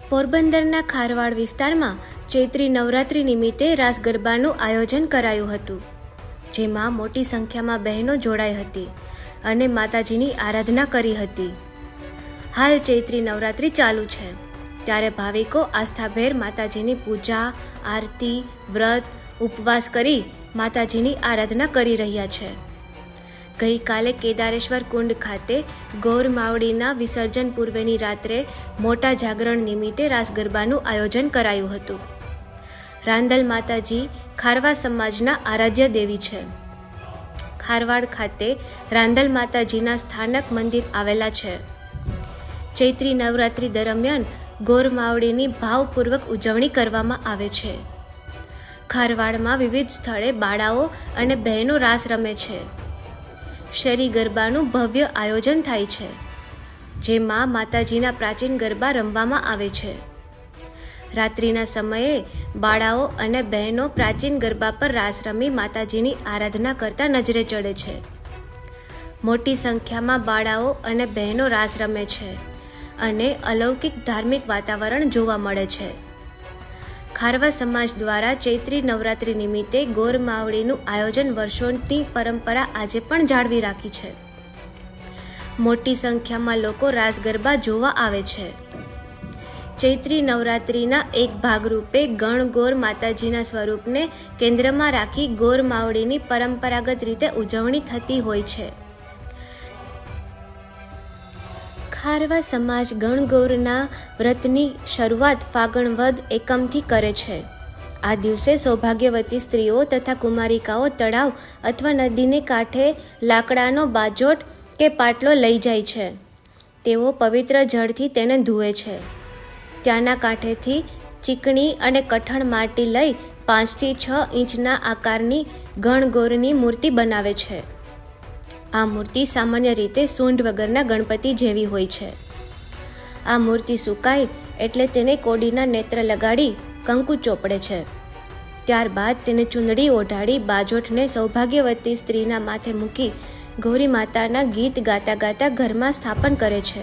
પોરબંદરના ખારવાડ વિસ્તારમાં ચૈત્રી નવરાત્રિ નિમિત્તે રાસ ગરબાનું આયોજન કરાયું હતું, જેમાં મોટી સંખ્યામાં બહેનો જોડાઈ હતી અને માતાજીની આરાધના કરી હતી. હાલ ચૈત્રી નવરાત્રિ ચાલુ છે, ત્યારે ભાવિકો આસ્થાભેર માતાજીની પૂજા, આરતી, વ્રત, ઉપવાસ કરી માતાજીની આરાધના કરી રહ્યા છે. ગઈકાલે કેદારેશ્વર કુંડ ખાતે ગૌર માવડીના વિસર્જન પૂર્વેની રાત્રે મોટા જાગરણ નિમિત્તે રાસ ગરબાનું આયોજન કરાયું હતું. રાંદલ માતાજી ખારવા સમાજના આરાધ્ય દેવી છે. ખારવાડ ખાતે રાંદલ માતાજીના સ્થાનક મંદિર આવેલા છે. ચૈત્રી નવરાત્રિ દરમિયાન ગૌર માવડીની ભાવપૂર્વક ઉજવણી કરવામાં આવે છે. ખારવાડમાં વિવિધ સ્થળે બાળાઓ અને બહેનો રાસ રમે છે. શેરી ગરબાનું ભવ્ય આયોજન થાય છે, જેમાં માતાજીના પ્રાચીન ગરબા રમવામાં આવે છે. રાત્રિના સમયે બાળાઓ અને બહેનો પ્રાચીન ગરબા પર રાસ રમી માતાજીની આરાધના કરતા નજરે ચડે છે. મોટી સંખ્યામાં બાળાઓ અને બહેનો રાસ રમે છે અને અલૌકિક ધાર્મિક વાતાવરણ જોવા મળે છે. ખારવા સમાજ દ્વારા ચૈત્રી નવરાત્રિ નિમિત્તે ગૌર માવડીનું આયોજન વર્ષોની પરંપરા આજે પણ જાળવી રાખી છે. મોટી સંખ્યામાં લોકો રાસ ગરબા જોવા આવે છે. ચૈત્રી નવરાત્રિના એક ભાગરૂપે ગણગોર માતાજીના સ્વરૂપને કેન્દ્રમાં રાખી ગૌર માવડીની પરંપરાગત રીતે ઉજવણી થતી હોય છે. ખારવા સમાજ ગણગૌરના વ્રતની શરૂઆત ફાગણ વદ એકમથી કરે છે. આ દિવસે સૌભાગ્યવતી સ્ત્રીઓ તથા કુમારિકાઓ તળાવ અથવા નદીને કાંઠે લાકડાનો બાજોટ કે પાટલો લઈ જાય છે. તેઓ પવિત્ર જળથી તેને ધુએ છે. ત્યાંના કાંઠેથી ચીકણી અને કઠણ માટી લઈ 5 થી 6 ઇંચના આકારની ગણગૌરની મૂર્તિ બનાવે છે. આ મૂર્તિ સામાન્ય રીતે સૂંઢ વગરના ગણપતિ જેવી હોય છે. આ મૂર્તિ સુકાય એટલે તેને કોડીના નેત્ર લગાડી કંકુ ચોપડે છે. ત્યારબાદ તેને ચૂંદડી ઓઢાડી બાજોઠને સૌભાગ્યવતી સ્ત્રીના માથે મૂકી ગૌરી માતાના ગીત ગાતા ગાતા ઘરમાં સ્થાપન કરે છે.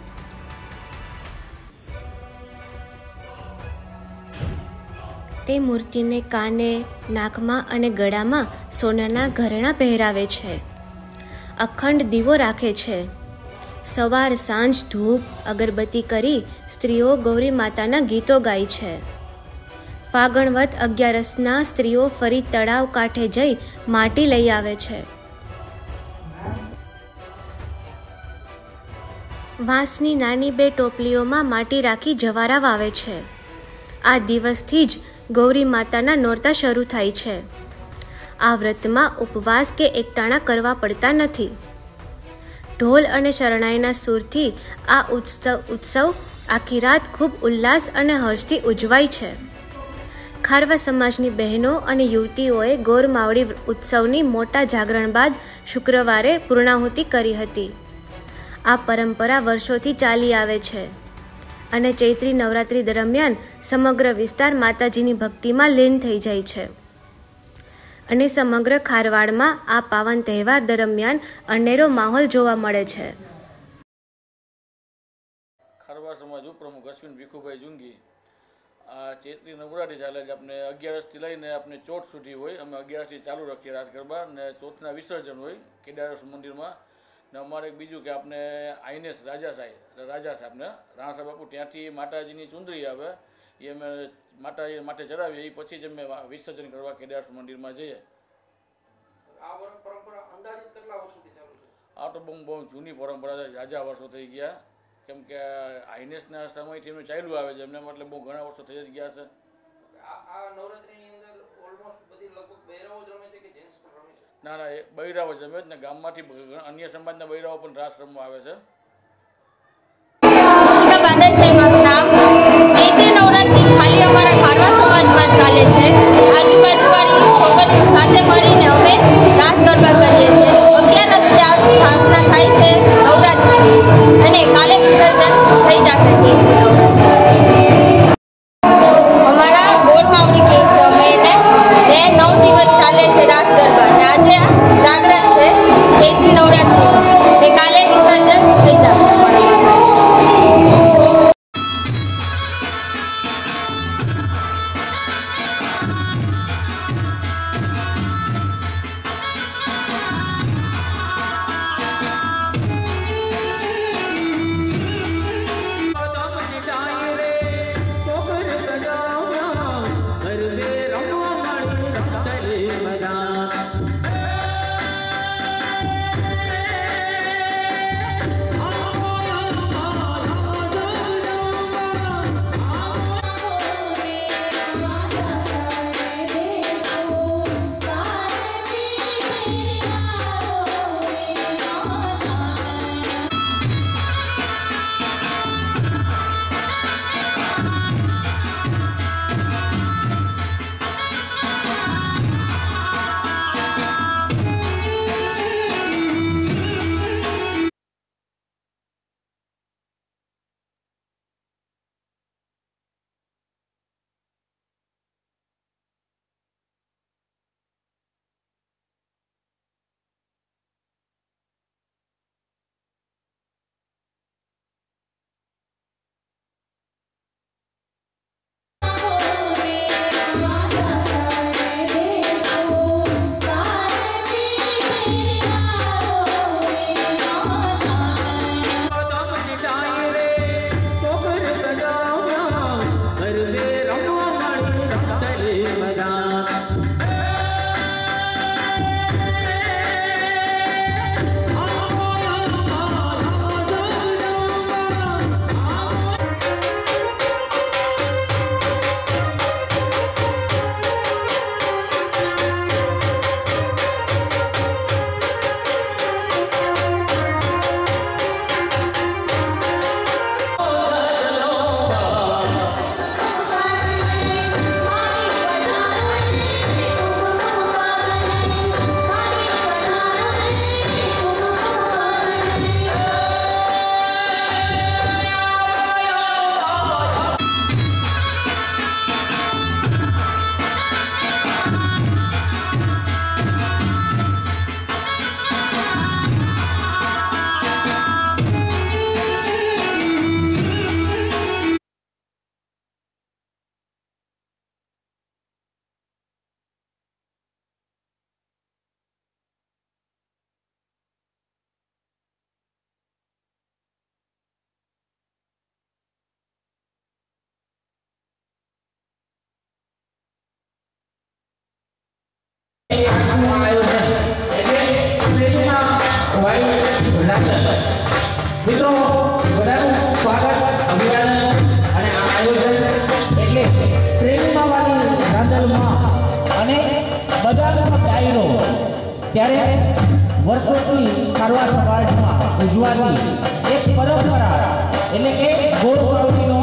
તે મૂર્તિને કાને, નાકમાં અને ગળામાં સોનાના ઘરેણાં પહેરાવે છે. અખંડ દીવો રાખે છે. સવાર સાંજ ધૂપ અગરબત્તી કરી સ્ત્રીઓ ગૌરી માતાના ગીતો ગાય છે. ફાગણવદ 11ના સ્ત્રીઓ ફરી તળાવ કાંઠે જઈ માટી લઈ આવે છે. વાંસની નાની 2 ટોપલીઓમાં માટી રાખી જવારા વાવે છે. આ દિવસથી જ ગૌરી માતાના નોરતા શરૂ થાય છે. આ વ્રતમાં ઉપવાસ કે એકટાણા કરવા પડતા નથી. ઢોલ અને શરણાઈના સૂરથી આ ઉત્સવ આખી રાત ખૂબ ઉલ્લાસ અને હર્ષથી ઉજવાય છે. ખારવા સમાજની બહેનો અને યુવતીઓએ ગૌર માવડી ઉત્સવની મોટા જાગરણ બાદ શુક્રવારે પૂર્ણાહુતિ કરી હતી. આ પરંપરા વર્ષોથી ચાલી આવે છે અને ચૈત્રી નવરાત્રિ દરમિયાન સમગ્ર વિસ્તાર માતાજીની ભક્તિમાં લીન થઈ જાય છે અને સમગ્ર ખારવાડમાં આ પાવન તહેવાર દરમિયાન અનેરો માહોલ જોવા મળે છે. ખારવા સમાજ ઉપપ્રમુખ અશ્વિન ભીખુભાઈ જુંગી. આ ચૈત્રી નવરાત્રિ ચાલે છે. આપણે 11થી લઈને આપણે 14 સુધી હોય. અમે 11થી ચાલુ રાખીએ રાસ ગરબા ને 14ના વિસર્જન હોય કેદારેશ્વર મંદિરમાં. ને અમારે બીજું કે આપણે આઈનેસ રાજા સાહેબને રાણા બાપુ ત્યાંથી માતાજીની ચુંદડી આવે એ અમે માતાજી માટે ચડાવીએ. એ પછી જ અમે વિસર્જન કરવા કેદારેશ્વર મંદિરમાં જઈએ. આ તો બહુ જૂની પરંપરા છે. ઝાઝા વર્ષો થઈ ગયા, કેમ કે આઈનેસના સમયથી એમને ચાલ્યું આવે છે. એમને મતલબ બહુ ઘણા વર્ષો થઈ જ ગયા છે. ના ના, એ બૈરાઓ જ રમે જ ને. ગામમાંથી અન્ય સમાજના બૈરાઓ પણ રાસ રમવા આવે છે. ચૈત્રી નવરાત્રી ખાલી અમારા ખારવા સમાજમાં ચાલે છે. આજુબાજુવાળી છોકરીઓ સાથે મળીને અમે રાસ ગરબા કરીએ છીએ. 11 સ્થાપના થાય છે નવરાત્રિની અને કાલે વિસર્જન થઈ જશે ચૈત્રી નવરાત્રી. અમારા ગોળ માવડી કહે છે અમે એને. 9 દિવસ ચાલે છે રાસ ગરબા. આજે જાગરણ છે ચૈત્રી નવરાત્રી. કાલે વિસર્જન થઈ જશે અમારા માતાજી. આજનું આયોજન એટલે પ્રેરણા વાયુ રાંધણ મિત્રો બધાનું સ્વાગત અભિવાદન અને આ આયોજન એટલે પ્રેરણા વાળી રાંધણમાં અને બધાનો ડાયરો ત્યારે વર્ષોથી ખારવા સમાજમાં ઉજવાતી એક પરંપરા એટલે કે ગોળપાવડીનો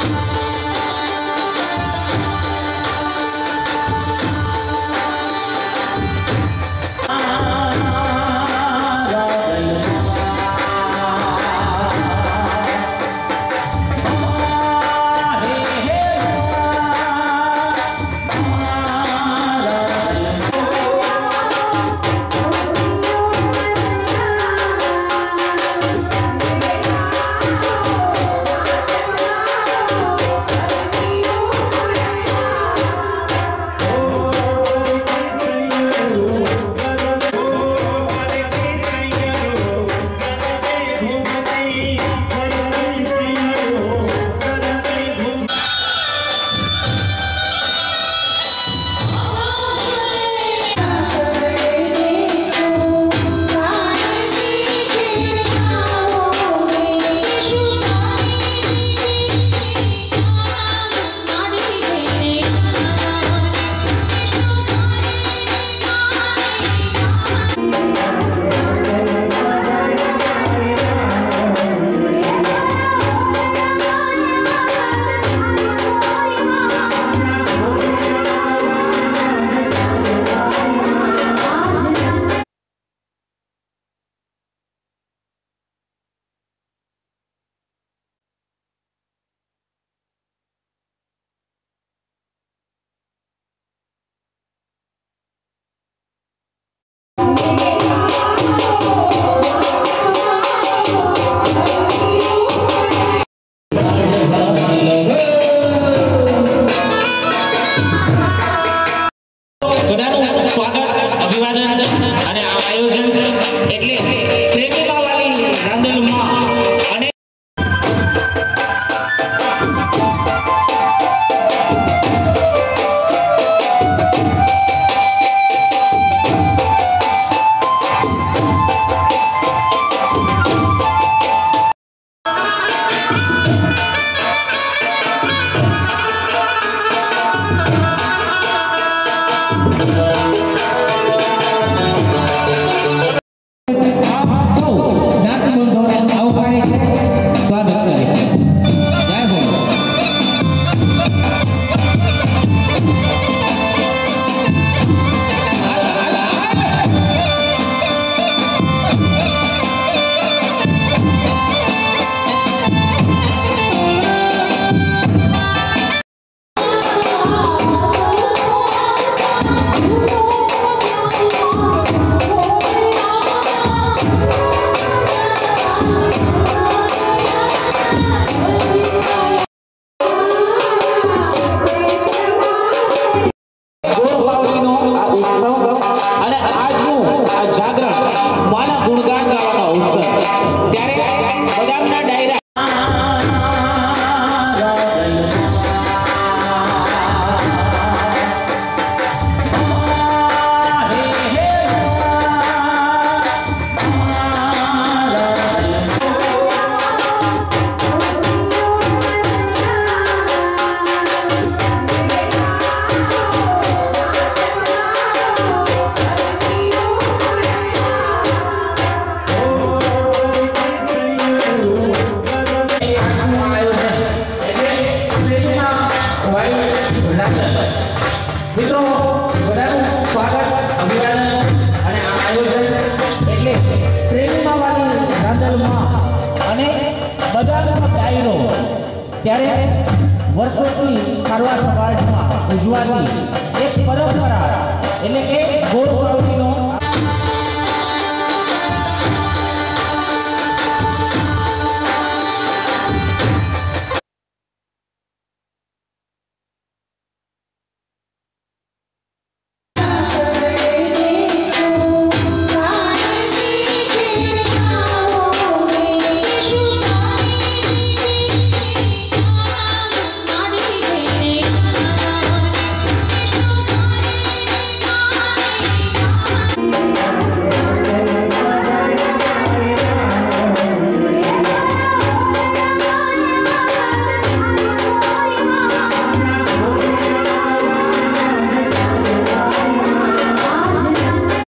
મિત્રો બધાનું સ્વાગત અભિવાદન અને આ આયોજન એટલે પ્રેરણા વાળી રાંધણમાં અને બધાનો ડાયરો ત્યારે વર્ષોથી ખારવા સમાજમાં ઉજવાતી એક પરંપરા એટલે કે ગોળપાવડી